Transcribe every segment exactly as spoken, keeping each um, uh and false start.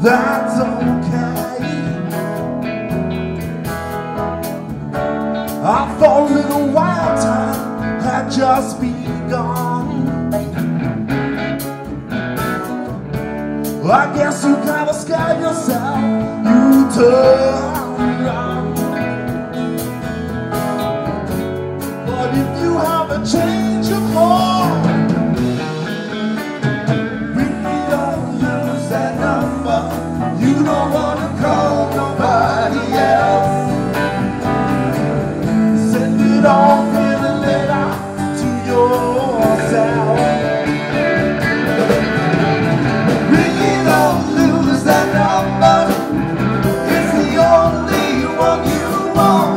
that's okay. I thought a little wild time had just begun. I guess you kinda scared yourself, you turned around. But if you have a change of heart, we don't lose that number. You don't wanna call nobody else. Send it off in a letter to yourself. We don't lose that number. It's the only one you want.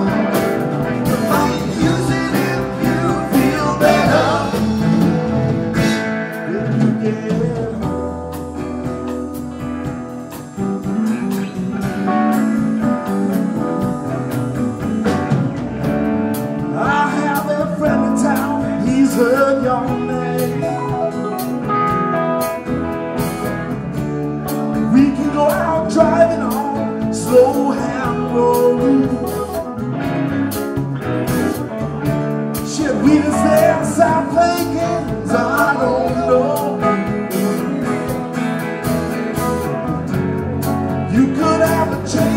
Use it if you feel better. If you get I have a friend in town, he's heard your name. We can go out driving on slow hand road. Should we just stay outside playing games? I don't know. You could have a change.